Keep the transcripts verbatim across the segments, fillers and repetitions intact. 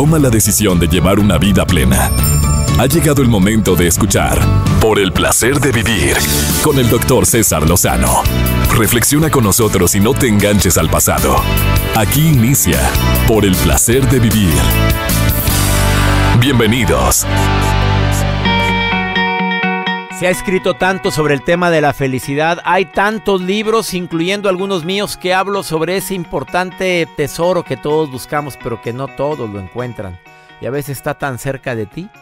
toma la decisión de llevar una vida plena. Ha llegado el momento de escuchar Por el placer de vivir con el doctor César Lozano. Reflexiona con nosotros y no te enganches al pasado. Aquí inicia Por el placer de vivir. Bienvenidos. Se ha escrito tanto sobre el tema de la felicidad. Hay tantos libros, incluyendo algunos míos, que hablo sobre ese importante tesoro que todos buscamos, pero que no todos lo encuentran. Y a veces está tan cerca de ti.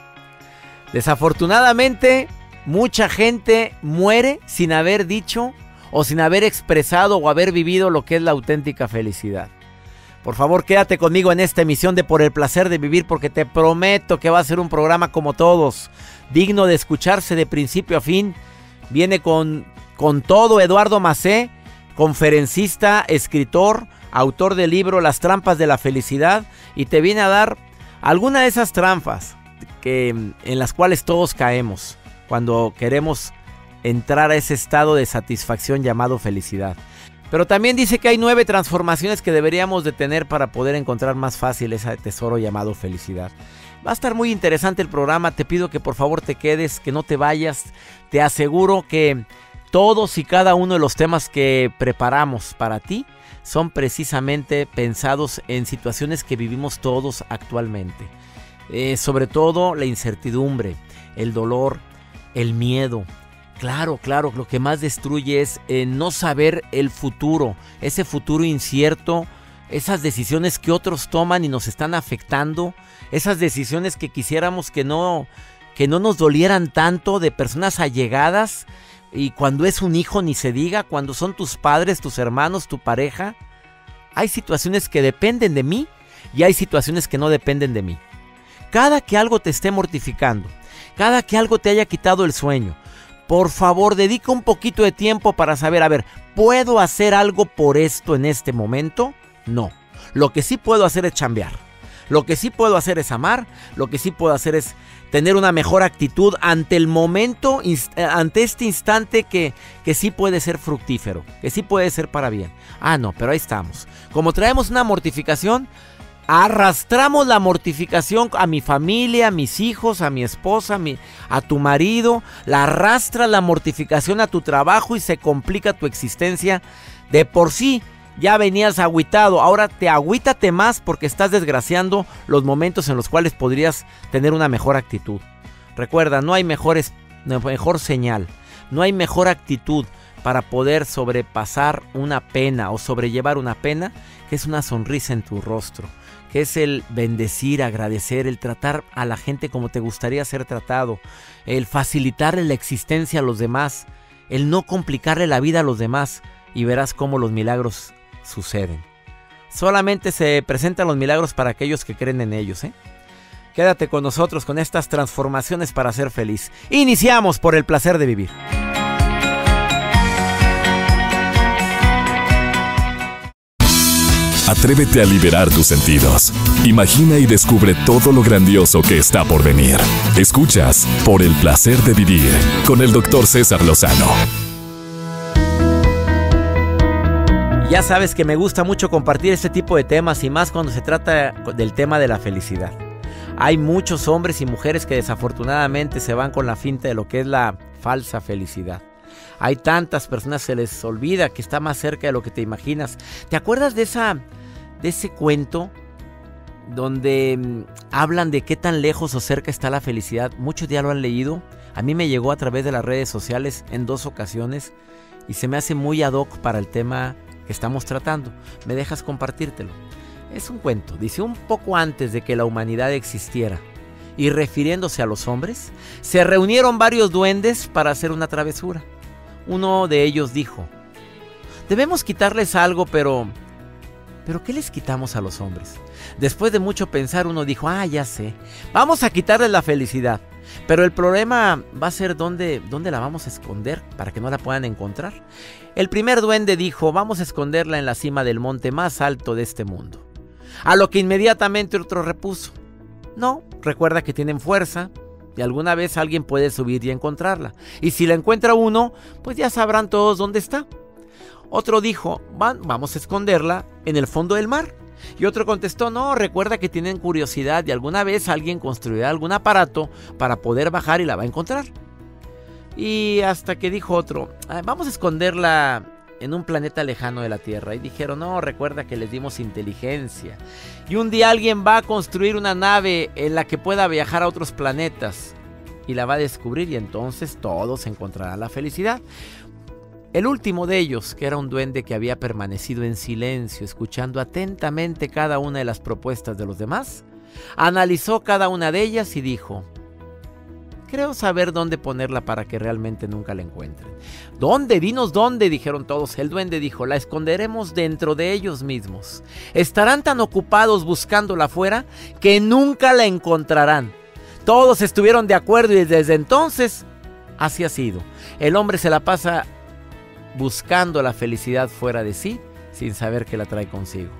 Desafortunadamente, mucha gente muere sin haber dicho o sin haber expresado o haber vivido lo que es la auténtica felicidad. Por favor, quédate conmigo en esta emisión de Por el placer de vivir, porque te prometo que va a ser un programa como todos, digno de escucharse de principio a fin. Viene con, con todo Eduardo Macé, conferencista, escritor, autor del libro Las trampas de la felicidad, y te viene a dar alguna de esas trampas que, en las cuales todos caemos cuando queremos entrar a ese estado de satisfacción llamado felicidad. Pero también dice que hay nueve transformaciones que deberíamos de tener para poder encontrar más fácil ese tesoro llamado felicidad. Va a estar muy interesante el programa. Te pido que por favor te quedes, que no te vayas. Te aseguro que todos y cada uno de los temas que preparamos para ti son precisamente pensados en situaciones que vivimos todos actualmente. Eh, sobre todo la incertidumbre, el dolor, el miedo. Claro, claro, lo que más destruye es eh, no saber el futuro, ese futuro incierto, esas decisiones que otros toman y nos están afectando, esas decisiones que quisiéramos que no, que no nos dolieran tanto, de personas allegadas, y cuando es un hijo ni se diga, cuando son tus padres, tus hermanos, tu pareja. Hay situaciones que dependen de mí y hay situaciones que no dependen de mí. Cada que algo te esté mortificando, cada que algo te haya quitado el sueño, por favor, dedica un poquito de tiempo para saber, a ver, ¿puedo hacer algo por esto en este momento? No. Lo que sí puedo hacer es chambear. Lo que sí puedo hacer es amar. Lo que sí puedo hacer es tener una mejor actitud ante el momento, ante este instante que, que sí puede ser fructífero, que sí puede ser para bien. Ah, no, pero ahí estamos. Como traemos una mortificación, arrastramos la mortificación a mi familia, a mis hijos, a mi esposa, a, mi, a tu marido. La arrastras la mortificación a tu trabajo y se complica tu existencia. De por sí ya venías agüitado, ahora te agüítate más porque estás desgraciando los momentos en los cuales podrías tener una mejor actitud. Recuerda, no hay mejores, mejor señal, no hay mejor actitud para poder sobrepasar una pena o sobrellevar una pena, que es una sonrisa en tu rostro, que es el bendecir, agradecer, el tratar a la gente como te gustaría ser tratado, el facilitarle la existencia a los demás, el no complicarle la vida a los demás, y verás cómo los milagros suceden. Solamente se presentan los milagros para aquellos que creen en ellos, ¿eh? Quédate con nosotros con estas transformaciones para ser feliz. Iniciamos Por el placer de vivir. Atrévete a liberar tus sentidos. Imagina y descubre todo lo grandioso que está por venir. Escuchas Por el placer de vivir con el doctor César Lozano. Ya sabes que me gusta mucho compartir este tipo de temas, y más cuando se trata del tema de la felicidad. Hay muchos hombres y mujeres que desafortunadamente se van con la finta de lo que es la falsa felicidad. Hay tantas personas que se les olvida que está más cerca de lo que te imaginas. ¿Te acuerdas de esa, de ese cuento donde mmm, hablan de qué tan lejos o cerca está la felicidad? Muchos ya lo han leído. A mí me llegó a través de las redes sociales en dos ocasiones y se me hace muy ad hoc para el tema que estamos tratando. ¿Me dejas compartírtelo? Es un cuento. Dice: un poco antes de que la humanidad existiera, y refiriéndose a los hombres, se reunieron varios duendes para hacer una travesura. Uno de ellos dijo: debemos quitarles algo, pero... ¿Pero qué les quitamos a los hombres? Después de mucho pensar, uno dijo: ah, ya sé, vamos a quitarles la felicidad. Pero el problema va a ser dónde, dónde la vamos a esconder para que no la puedan encontrar. El primer duende dijo: vamos a esconderla en la cima del monte más alto de este mundo. A lo que inmediatamente otro repuso: no, recuerda que tienen fuerza y alguna vez alguien puede subir y encontrarla. Y si la encuentra uno, pues ya sabrán todos dónde está. Otro dijo: Van, vamos a esconderla en el fondo del mar. Y otro contestó, no, recuerda que tienen curiosidad y alguna vez alguien construirá algún aparato para poder bajar y la va a encontrar. Y hasta que dijo otro, vamos a esconderla en un planeta lejano de la Tierra. Y dijeron, no, recuerda que les dimos inteligencia. Y un día alguien va a construir una nave en la que pueda viajar a otros planetas. Y la va a descubrir y entonces todos encontrarán la felicidad. El último de ellos, que era un duende que había permanecido en silencio, escuchando atentamente cada una de las propuestas de los demás, analizó cada una de ellas y dijo, creo saber dónde ponerla para que realmente nunca la encuentren. ¿Dónde? Dinos dónde, dijeron todos. El duende dijo, la esconderemos dentro de ellos mismos. Estarán tan ocupados buscándola afuera que nunca la encontrarán. Todos estuvieron de acuerdo y desde entonces así ha sido. El hombre se la pasa buscando la felicidad fuera de sí, sin saber que la trae consigo.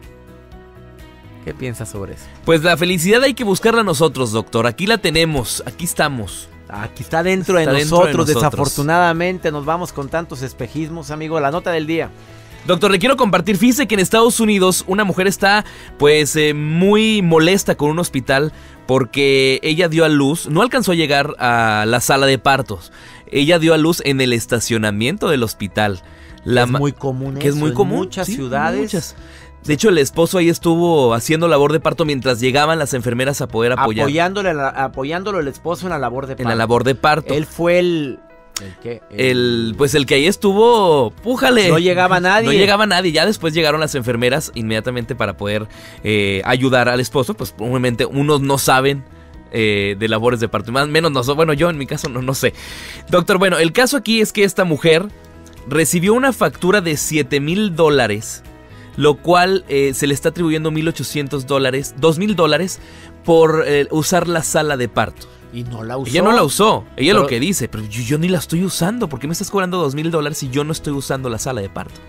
¿Qué piensas sobre eso? Pues la felicidad hay que buscarla nosotros, doctor. Aquí la tenemos, aquí estamos. Aquí está dentro, está de, dentro nosotros. de nosotros. Desafortunadamente nos vamos con tantos espejismos, amigo. La nota del día. Doctor, le quiero compartir, fíjese que en Estados Unidos una mujer está pues eh, muy molesta con un hospital porque ella dio a luz, no alcanzó a llegar a la sala de partos, ella dio a luz en el estacionamiento del hospital. La es muy común que eso, es muy común, en muchas sí, ciudades. Muchas. De hecho, el esposo ahí estuvo haciendo labor de parto mientras llegaban las enfermeras a poder apoyar. Apoyándole, apoyándolo el esposo en la labor de parto. En la labor de parto. Él fue el... ¿El qué? El, el, pues el que ahí estuvo, pújale. No llegaba nadie. No llegaba nadie. Ya después llegaron las enfermeras inmediatamente para poder eh, ayudar al esposo. Pues obviamente unos no saben eh, de labores de parto. Más menos nosotros. Bueno, yo en mi caso no, no sé. Doctor, bueno, el caso aquí es que esta mujer recibió una factura de siete mil dólares. Lo cual eh, se le está atribuyendo mil ochocientos dólares, dos mil dólares por eh, usar la sala de parto. Y no la usó. Ella no la usó, ella pero, lo que dice, pero yo, yo ni la estoy usando. ¿Por qué me estás cobrando dos mil dólares si yo no estoy usando la sala de partos?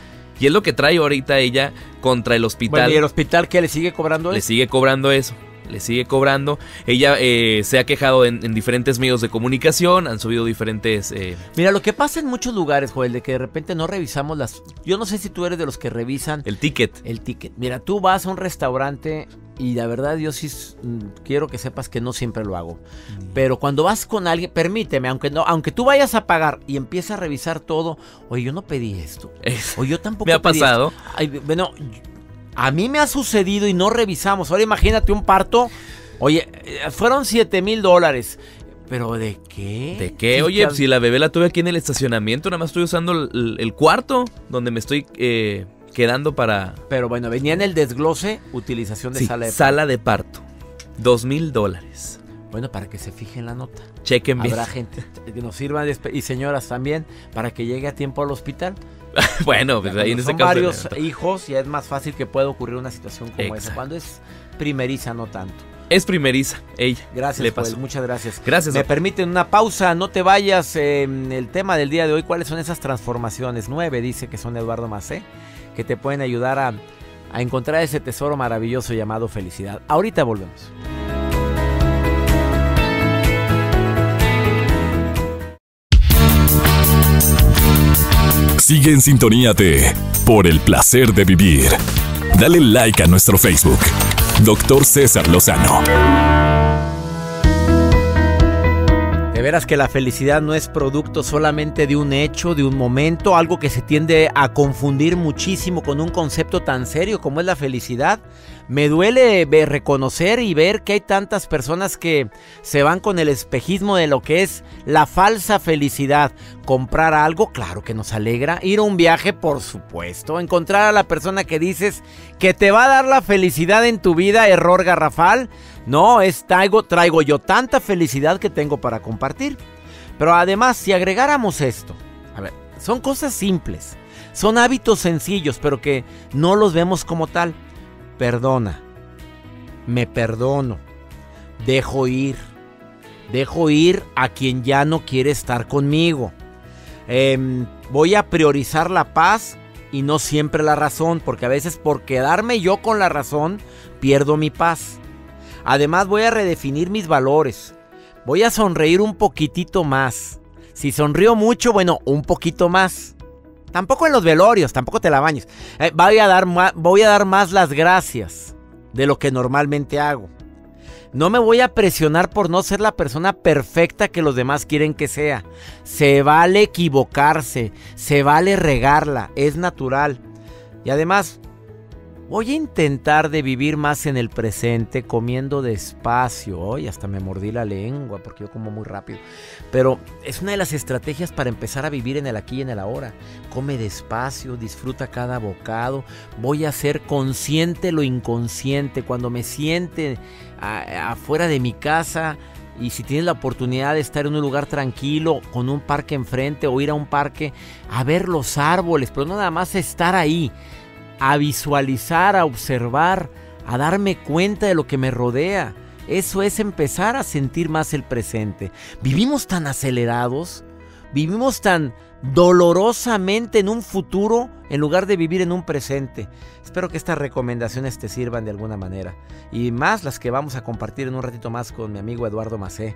Y es lo que trae ahorita ella contra el hospital. Bueno, ¿y el hospital qué le sigue cobrando eso? Le sigue cobrando eso, le sigue cobrando. Ella eh, se ha quejado en, en diferentes medios de comunicación, han subido diferentes... Eh... Mira, lo que pasa en muchos lugares, Joel, de que de repente no revisamos las... Yo no sé si tú eres de los que revisan... El ticket. El ticket. Mira, tú vas a un restaurante... Y la verdad yo sí quiero que sepas que no siempre lo hago. Pero cuando vas con alguien, permíteme, aunque no, aunque tú vayas a pagar y empiezas a revisar todo, oye, yo no pedí esto. O yo tampoco me ha pedí pasado. Esto. Ay, bueno, a mí me ha sucedido y no revisamos. Ahora imagínate un parto. Oye, fueron siete mil dólares. ¿Pero de qué? ¿De qué? Oye, que... si la bebé la tuve aquí en el estacionamiento, nada más estoy usando el, el cuarto donde me estoy... Eh... quedando para... Pero bueno, venía en el desglose utilización de sí, sala de parto. sala de parto. Dos mil dólares. Bueno, para que se fije en la nota. Chequen bien. Habrá gente que nos sirva y señoras también para que llegue a tiempo al hospital. Bueno, pues ahí en ese caso... varios hijos ya es más fácil que pueda ocurrir una situación como Exacto. esa. Cuando es primeriza, no tanto. Es primeriza, ella. Gracias, le pues, muchas gracias. Gracias. Me permiten una pausa, no te vayas. Eh, el tema del día de hoy, ¿cuáles son esas transformaciones? Nueve, dice que son Eduardo Macé, que te pueden ayudar a, a encontrar ese tesoro maravilloso llamado felicidad. Ahorita volvemos. Sigue en sintonía de Por el Placer de Vivir. Dale like a nuestro Facebook, doctor César Lozano. De veras que la felicidad no es producto solamente de un hecho, de un momento, algo que se tiende a confundir muchísimo con un concepto tan serio como es la felicidad. Me duele ver, reconocer y ver que hay tantas personas que se van con el espejismo de lo que es la falsa felicidad. Comprar algo, claro que nos alegra. Ir a un viaje, por supuesto. Encontrar a la persona que dices que te va a dar la felicidad en tu vida, error garrafal. No, es traigo, traigo yo tanta felicidad que tengo para compartir. Pero además, si agregáramos esto, a ver, son cosas simples, son hábitos sencillos, pero que no los vemos como tal. Perdona, me perdono, dejo ir, dejo ir a quien ya no quiere estar conmigo. Eh, voy a priorizar la paz y no siempre la razón, porque a veces por quedarme yo con la razón, pierdo mi paz. Además voy a redefinir mis valores, voy a sonreír un poquitito más. Si sonrío mucho, bueno, un poquito más. Tampoco en los velorios, tampoco te la bañes. Eh, voy a dar ma- voy a dar más las gracias de lo que normalmente hago. No me voy a presionar por no ser la persona perfecta que los demás quieren que sea. Se vale equivocarse, se vale regarla, es natural. Y además, voy a intentar de vivir más en el presente, comiendo despacio. Hoy hasta me mordí la lengua porque yo como muy rápido. Pero es una de las estrategias para empezar a vivir en el aquí y en el ahora. Come despacio, disfruta cada bocado. Voy a ser consciente lo inconsciente. Cuando me siente a, afuera de mi casa, y si tienes la oportunidad de estar en un lugar tranquilo, con un parque enfrente o ir a un parque a ver los árboles, pero no nada más estar ahí, a visualizar, a observar, a darme cuenta de lo que me rodea. Eso es empezar a sentir más el presente. Vivimos tan acelerados, vivimos tan dolorosamente en un futuro en lugar de vivir en un presente. Espero que estas recomendaciones te sirvan de alguna manera. Y más las que vamos a compartir en un ratito más con mi amigo Eduardo Macé.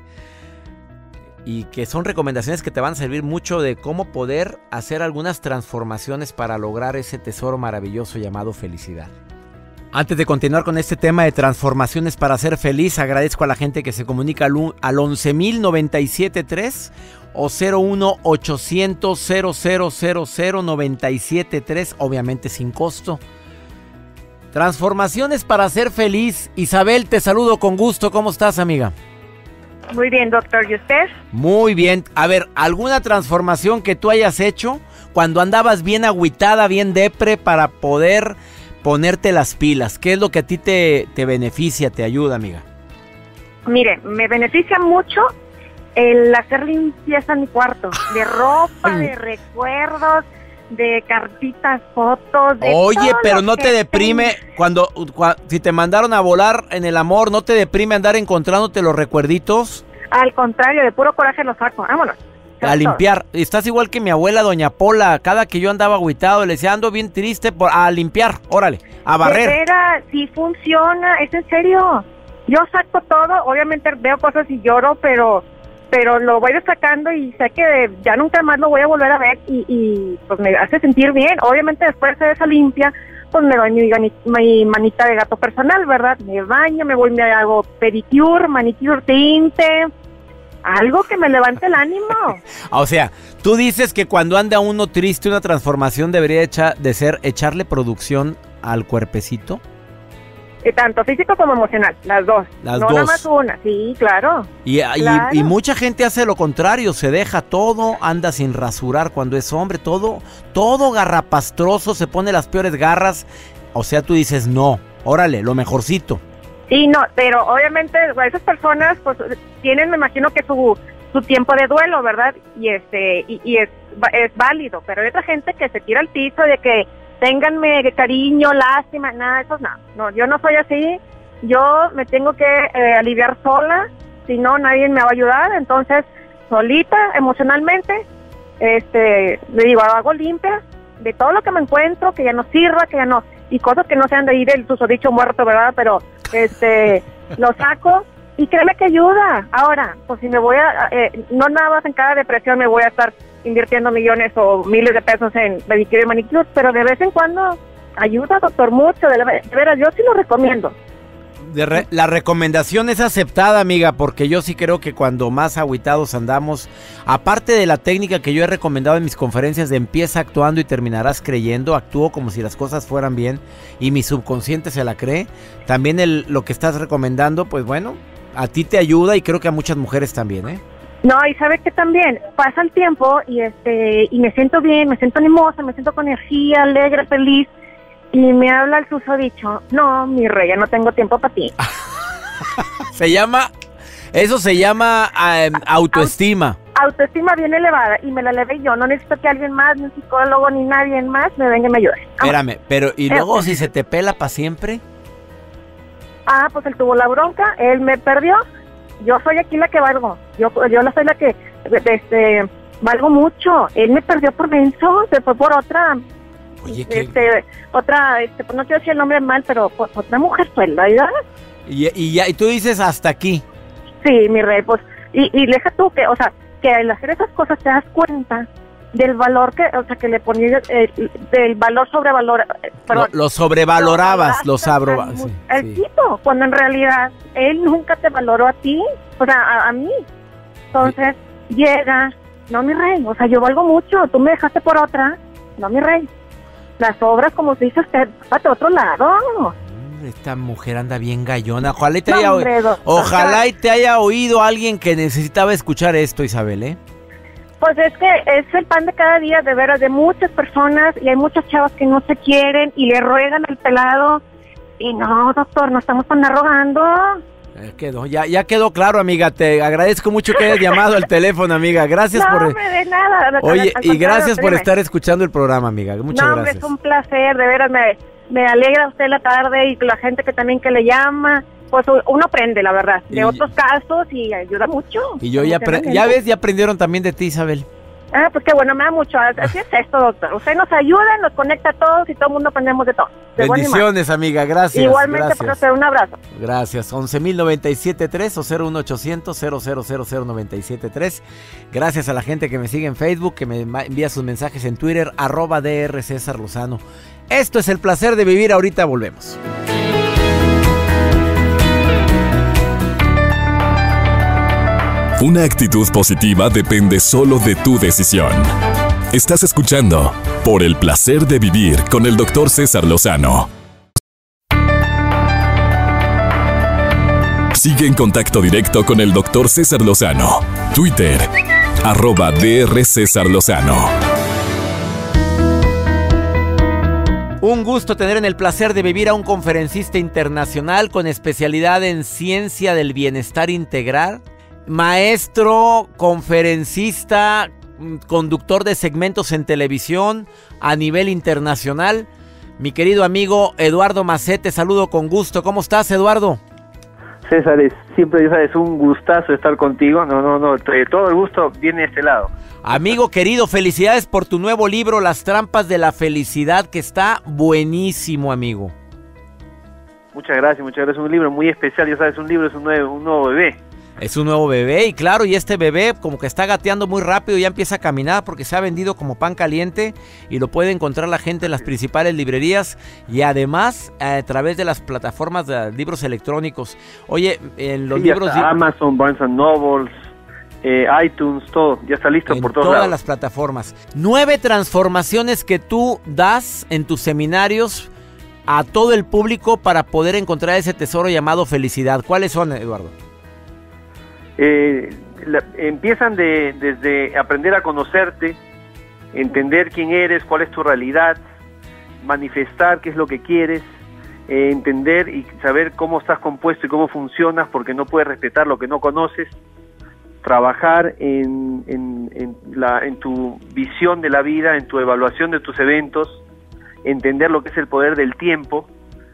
Y que son recomendaciones que te van a servir mucho de cómo poder hacer algunas transformaciones para lograr ese tesoro maravilloso llamado felicidad. Antes de continuar con este tema de transformaciones para ser feliz, agradezco a la gente que se comunica al once mil noventa y siete tres o cero uno ochocientos cero cero cero cero noventa y siete tres, obviamente sin costo. Transformaciones para ser feliz. Isabel, te saludo con gusto. ¿Cómo estás, amiga? Muy bien, doctor. ¿Y usted? Muy bien. A ver, ¿alguna transformación que tú hayas hecho cuando andabas bien agüitada, bien depre, para poder ponerte las pilas? ¿Qué es lo que a ti te, te beneficia, te ayuda, amiga? Mire, me beneficia mucho el hacer limpieza en mi cuarto. De ropa, de recuerdos, de cartitas, fotos, de Oye, todo pero lo no que te deprime tengo. cuando, cuando si te mandaron a volar en el amor, ¿no te deprime andar encontrándote los recuerditos? Al contrario, de puro coraje los saco. Vámonos. A limpiar. Estás igual que mi abuela, doña Pola. Cada que yo andaba agüitado, le decía, ando bien triste, por a limpiar, órale, a barrer. De veras, sí funciona, es en serio. Yo saco todo, obviamente veo cosas y lloro, pero pero lo voy sacando y sé que ya nunca más lo voy a volver a ver y, y pues me hace sentir bien. Obviamente después de esa limpia, pues me doy mi, mi manita de gato personal, ¿verdad? Me baño, me voy, me hago pedicure, manicure, tinte, algo que me levante el ánimo. O sea, tú dices que cuando anda uno triste, una transformación debería echa, de ser echarle producción al cuerpecito. Eh, tanto físico como emocional, las dos. Las no dos. nada más una, sí, claro. Y, claro. y, y mucha gente hace lo contrario, se deja todo, anda sin rasurar cuando es hombre, todo, todo garrapastroso, se pone las peores garras. O sea, tú dices, no, órale, lo mejorcito. Sí, no, pero obviamente esas personas pues tienen, me imagino que su su tiempo de duelo, ¿verdad? Y este y, y es es válido, pero hay otra gente que se tira al piso de que ténganme cariño, lástima, nada, eso no. No, yo no soy así. Yo me tengo que eh, aliviar sola, si no nadie me va a ayudar, entonces solita emocionalmente este le digo, hago limpia de todo lo que me encuentro, que ya no sirva, que ya no, y cosas que no sean de ir el susodicho muerto, ¿verdad? Pero este lo saco y créeme que ayuda. Ahora, pues si me voy a, eh, no nada más en cada depresión me voy a estar invirtiendo millones o miles de pesos en pedicure y manicure, pero de vez en cuando ayuda, doctor, mucho, de, la, de veras, yo sí lo recomiendo. De re, la recomendación es aceptada, amiga, porque yo sí creo que cuando más agüitados andamos, aparte de la técnica que yo he recomendado en mis conferencias de empieza actuando y terminarás creyendo, actúo como si las cosas fueran bien y mi subconsciente se la cree, también el, lo que estás recomendando, pues bueno, a ti te ayuda y creo que a muchas mujeres también, ¿eh? No, y sabe que también pasa el tiempo y este y me siento bien, me siento animosa, me siento con energía, alegre, feliz. Y me habla el susodicho, no, mi rey, ya no tengo tiempo para ti. Se llama, eso se llama um, autoestima. Autoestima bien elevada, y me la elevé yo. No necesito que alguien más, ni un psicólogo, ni nadie más me venga y me ayude. Espérame, pero ¿y luego si se te pela para siempre? Ah, pues él tuvo la bronca, él me perdió. Yo soy aquí la que valgo. Yo yo la soy la que, este, valgo mucho. Él me perdió por menso, se fue por otra... Oye, ¿qué? Este, otra, este, pues no quiero decir el nombre mal, pero pues, otra mujer suelda, ¿verdad? Y, y ya, y tú dices hasta aquí. Sí, mi rey, pues, y, y deja tú que, o sea, que al hacer esas cosas te das cuenta del valor que, o sea, que le ponía, eh, del valor sobrevalor. Eh, lo, lo sobrevalorabas, lo sabrobas. Sí, el sí. tipo, cuando en realidad él nunca te valoró a ti, o sea, a, a mí. Entonces, sí. llega, no, mi rey, o sea, yo valgo mucho, tú me dejaste por otra, no, mi rey. Las obras, como se dice usted, para otro lado. Esta mujer anda bien gallona. Ojalá y te, no, haya, hombre, ojalá y te haya oído alguien que necesitaba escuchar esto, Isabel, ¿eh? Pues es que es el pan de cada día, de veras, de muchas personas, y hay muchas chavas que no se quieren y le ruegan al pelado. Y no, doctor, no estamos tan arrogando. Eh, quedó, ya, ya quedó claro, amiga. Te agradezco mucho que hayas llamado al teléfono, amiga. Gracias no, por... No, de nada. Oye, al, al y gracias por estar escuchando el programa, amiga. Muchas no, gracias. No, es un placer, de veras, me, me alegra usted la tarde y la gente que también que le llama. Pues uno aprende, la verdad, de y, otros casos y ayuda mucho. Y yo ya, ya ves, ya aprendieron también de ti, Isabel. Ah, pues qué bueno, me da mucho. Así es esto, doctor. Usted nos ayuda, nos conecta a todos y todo el mundo aprendemos de todo. De bendiciones, amiga, gracias. Igualmente, gracias. para usted, un abrazo. Gracias. once mil noventa y siete tres o cero uno ochocientos cero cero cero cero noventa y siete tres. Gracias a la gente que me sigue en Facebook, que me envía sus mensajes en Twitter, arroba D R César Lozano. Esto es El Placer de Vivir. Ahorita volvemos. Una actitud positiva depende solo de tu decisión. Estás escuchando Por el Placer de Vivir con el doctor César Lozano. Sigue en contacto directo con el doctor César Lozano. Twitter, arroba D R César Lozano. Un gusto tener en el placer de vivir a un conferencista internacional con especialidad en ciencia del bienestar integral. Maestro, conferencista, conductor de segmentos en televisión a nivel internacional. Mi querido amigo Eduardo Macé, te saludo con gusto. ¿Cómo estás, Eduardo? César, es, siempre es un gustazo estar contigo. No, no, no, todo el gusto viene de este lado. Amigo querido, felicidades por tu nuevo libro, Las Trampas de la Felicidad, que está buenísimo, amigo. Muchas gracias, muchas gracias. Un libro muy especial, ya sabes, un libro es un nuevo, un nuevo bebé. Es un nuevo bebé y claro, y este bebé como que está gateando muy rápido, ya empieza a caminar porque se ha vendido como pan caliente y lo puede encontrar la gente en las principales librerías y además a través de las plataformas de libros electrónicos. Oye, en los sí, libros... Hasta Amazon, Barnes and Noble, eh, iTunes, todo, ya está listo por todos lados. En todas las plataformas. Nueve transformaciones que tú das en tus seminarios a todo el público para poder encontrar ese tesoro llamado felicidad. ¿Cuáles son, Eduardo? Eh, la, empiezan de, desde aprender a conocerte, entender quién eres, cuál es tu realidad, manifestar qué es lo que quieres, eh, entender y saber cómo estás compuesto y cómo funcionas, porque no puedes respetar lo que no conoces, trabajar en, en, en, la, en tu visión de la vida, en tu evaluación de tus eventos, entender lo que es el poder del tiempo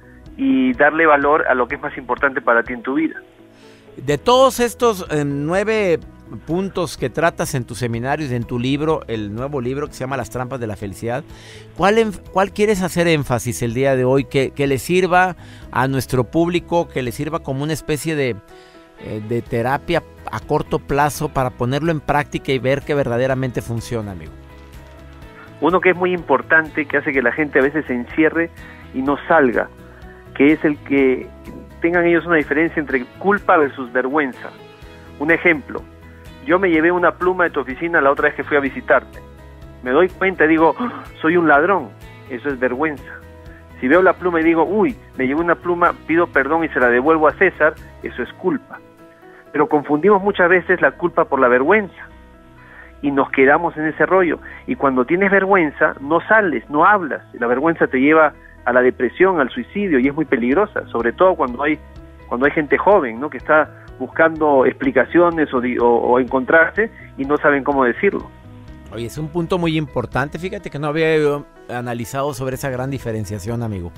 y darle valor a lo que es más importante para ti en tu vida. De todos estos eh, nueve puntos que tratas en tus seminarios, en tu libro, el nuevo libro que se llama Las Trampas de la Felicidad, ¿cuál, cuál quieres hacer énfasis el día de hoy que, que le sirva a nuestro público, que le sirva como una especie de, eh, de terapia a corto plazo para ponerlo en práctica y ver que verdaderamente funciona, amigo? Uno que es muy importante, que hace que la gente a veces se encierre y no salga, que es el que tengan ellos una diferencia entre culpa versus vergüenza. Un ejemplo, yo me llevé una pluma de tu oficina la otra vez que fui a visitarte. Me doy cuenta y digo, oh, soy un ladrón. Eso es vergüenza. Si veo la pluma y digo, uy, me llevé una pluma, pido perdón y se la devuelvo a César, eso es culpa. Pero confundimos muchas veces la culpa por la vergüenza y nos quedamos en ese rollo. Y cuando tienes vergüenza, no sales, no hablas. La vergüenza te lleva a la depresión, al suicidio, y es muy peligrosa, sobre todo cuando hay cuando hay gente joven, ¿no?, que está buscando explicaciones o, o, o encontrarse y no saben cómo decirlo. Oye, es un punto muy importante. Fíjate que no había yo analizado sobre esa gran diferenciación, amigo.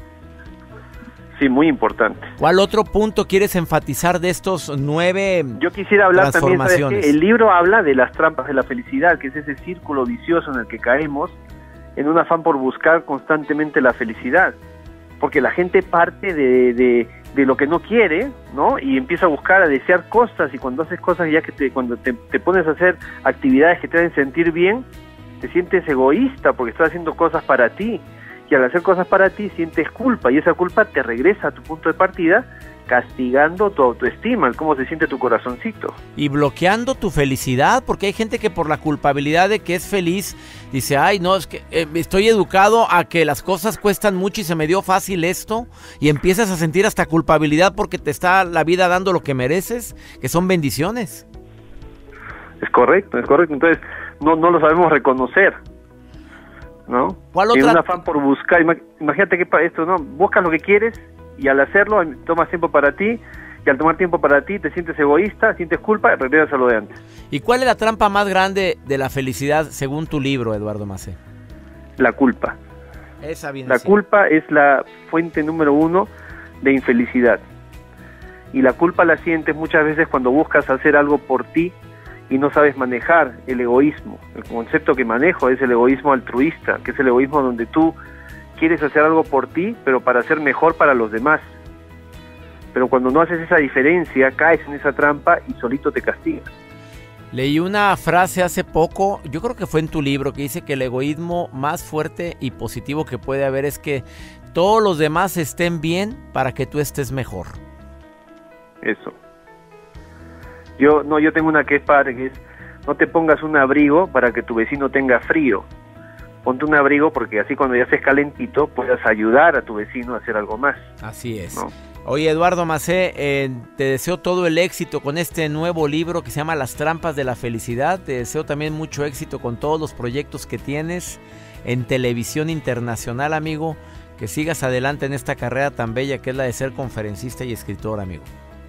Sí, muy importante. ¿Cuál otro punto quieres enfatizar de estos nueve Yo quisiera hablar también, ¿sabes qué? El libro habla de las trampas de la felicidad, que es ese círculo vicioso en el que caemos en un afán por buscar constantemente la felicidad, porque la gente parte de, de, de lo que no quiere, ¿no?, y empieza a buscar, a desear cosas, y cuando haces cosas ya que te, cuando te, te pones a hacer actividades que te hacen sentir bien, te sientes egoísta porque estás haciendo cosas para ti, y al hacer cosas para ti sientes culpa, y esa culpa te regresa a tu punto de partida, castigando tu autoestima, el cómo se siente tu corazoncito. Y bloqueando tu felicidad, porque hay gente que por la culpabilidad de que es feliz, dice, ay, no, es que eh, estoy educado a que las cosas cuestan mucho y se me dio fácil esto, y empiezas a sentir hasta culpabilidad porque te está la vida dando lo que mereces, que son bendiciones. Es correcto, es correcto, entonces no, no lo sabemos reconocer, ¿no? ¿Cuál En otra? un afán por buscar, ima- imagínate que pa- esto, ¿no? Buscas lo que quieres, y al hacerlo tomas tiempo para ti, y al tomar tiempo para ti te sientes egoísta, sientes culpa y regresas a lo de antes. ¿Y cuál es la trampa más grande de la felicidad según tu libro, Eduardo Macé? La culpa. Esa viene La siendo. culpa es la fuente número uno de infelicidad. Y la culpa la sientes muchas veces cuando buscas hacer algo por ti y no sabes manejar el egoísmo. El concepto que manejo es el egoísmo altruista, que es el egoísmo donde tú quieres hacer algo por ti, pero para ser mejor para los demás. Pero cuando no haces esa diferencia, caes en esa trampa y solito te castigas. Leí una frase hace poco, yo creo que fue en tu libro, que dice que el egoísmo más fuerte y positivo que puede haber es que todos los demás estén bien para que tú estés mejor. Eso. Yo no, yo tengo una que es padre, que es no te pongas un abrigo para que tu vecino tenga frío. Ponte un abrigo porque así cuando ya estés calentito puedas ayudar a tu vecino a hacer algo más. Así es. ¿No? Oye, Eduardo Macé, eh, te deseo todo el éxito con este nuevo libro que se llama Las Trampas de la Felicidad. Te deseo también mucho éxito con todos los proyectos que tienes en televisión internacional, amigo. Que sigas adelante en esta carrera tan bella que es la de ser conferencista y escritor, amigo.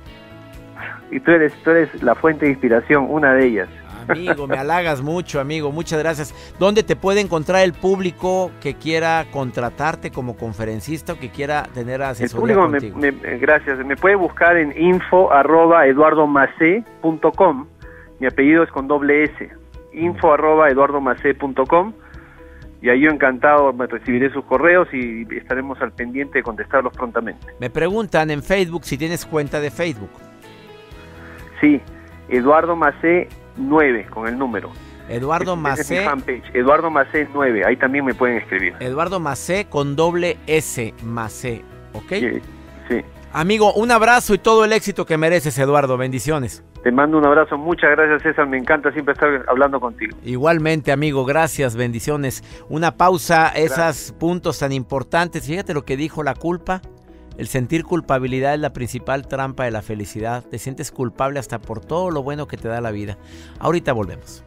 Y tú eres, tú eres la fuente de inspiración, una de ellas. Amigo, me halagas mucho, amigo. Muchas gracias. ¿Dónde te puede encontrar el público que quiera contratarte como conferencista o que quiera tener El asesoría público, me, contigo? me- gracias, me puede buscar en info arroba eduardomacé punto com. Mi apellido es con doble S. Info arroba eduardomacé punto com. Y ahí yo encantado me recibiré sus correos y estaremos al pendiente de contestarlos prontamente. Me preguntan en Facebook si tienes cuenta de Facebook. Sí, Eduardo Macé nueve con el número. Eduardo Ese es mi Macé, fanpage, Eduardo Macé nueve, ahí también me pueden escribir. Eduardo Macé con doble S, Macé, ¿ok? Sí, sí. Amigo, un abrazo y todo el éxito que mereces, Eduardo. Bendiciones. Te mando un abrazo, muchas gracias César, me encanta siempre estar hablando contigo. Igualmente, amigo, gracias, bendiciones. Una pausa, esos puntos tan importantes. Fíjate lo que dijo la culpa. El sentir culpabilidad es la principal trampa de la felicidad. Te sientes culpable hasta por todo lo bueno que te da la vida. Ahorita volvemos.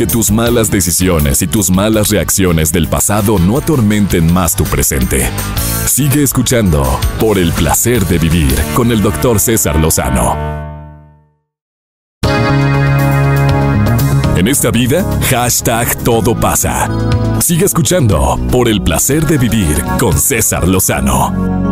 Que tus malas decisiones y tus malas reacciones del pasado no atormenten más tu presente. Sigue escuchando Por el placer de vivir con el doctor César Lozano. En esta vida, hashtag todo pasa. Sigue escuchando Por el placer de vivir con César Lozano.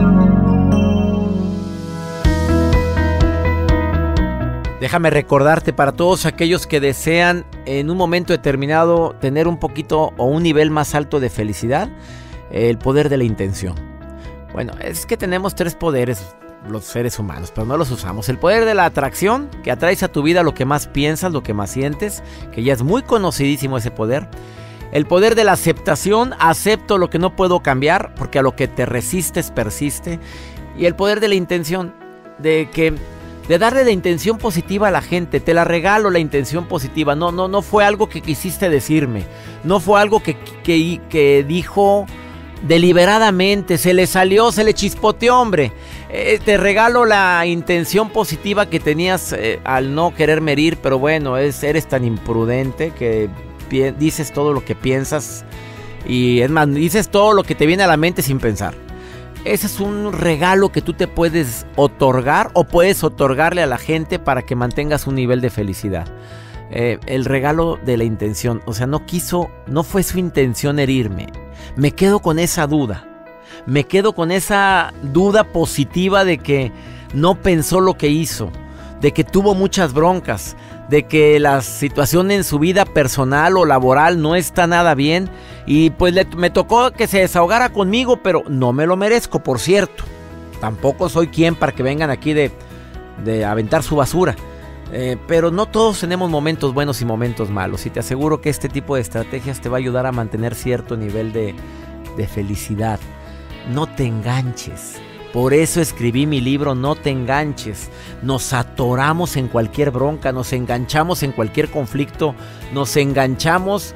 Déjame recordarte para todos aquellos que desean en un momento determinado tener un poquito o un nivel más alto de felicidad, el poder de la intención. Bueno, es que tenemos tres poderes los seres humanos, pero no los usamos. El poder de la atracción, que atraes a tu vida lo que más piensas, lo que más sientes, que ya es muy conocidísimo ese poder. El poder de la aceptación, acepto lo que no puedo cambiar, porque a lo que te resistes persiste. Y el poder de la intención, de que de darle la intención positiva a la gente. Te la regalo, la intención positiva. No, no, no fue algo que quisiste decirme. No fue algo que, que, que dijo deliberadamente. Se le salió, se le chispoteó, hombre. Eh, te regalo la intención positiva que tenías eh, al no quererme herir. Pero bueno, es, eres tan imprudente que pi- dices todo lo que piensas. Y es más, dices todo lo que te viene a la mente sin pensar. Ese es un regalo que tú te puedes otorgar o puedes otorgarle a la gente para que mantengas un nivel de felicidad. Eh, el regalo de la intención. O sea, no quiso, no fue su intención herirme. Me quedo con esa duda. Me quedo con esa duda positiva de que no pensó lo que hizo. De que tuvo muchas broncas. De que la situación en su vida personal o laboral no está nada bien. Y pues le, me tocó que se desahogara conmigo, pero no me lo merezco, por cierto. Tampoco soy quien para que vengan aquí de, de aventar su basura. Eh, pero no todos tenemos momentos buenos y momentos malos. Y te aseguro que este tipo de estrategias te va a ayudar a mantener cierto nivel de, de felicidad. No te enganches. Por eso escribí mi libro No te enganches. Nos atoramos en cualquier bronca, nos enganchamos en cualquier conflicto, nos enganchamos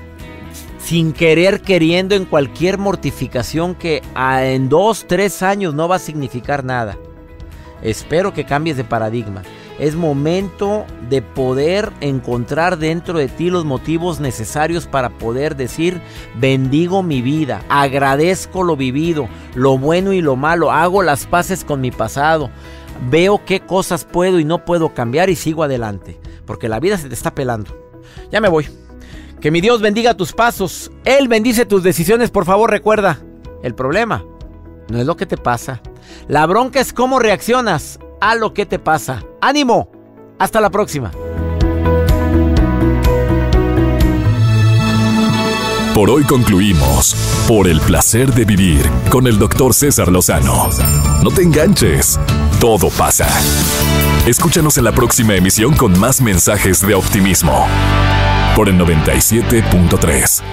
sin querer queriendo en cualquier mortificación que a, en dos, tres años no va a significar nada. Espero que cambies de paradigma. Es momento de poder encontrar dentro de ti los motivos necesarios para poder decir: bendigo mi vida, agradezco lo vivido, lo bueno y lo malo, hago las paces con mi pasado, veo qué cosas puedo y no puedo cambiar y sigo adelante, porque la vida se te está pelando. Ya me voy. Que mi Dios bendiga tus pasos, Él bendice tus decisiones. Por favor, recuerda, el problema no es lo que te pasa, la bronca es cómo reaccionas a lo que te pasa. ¡Ánimo! Hasta la próxima. Por hoy concluimos Por el placer de vivir con el doctor César Lozano. No te enganches, todo pasa. Escúchanos en la próxima emisión con más mensajes de optimismo. Por el noventa y siete punto tres.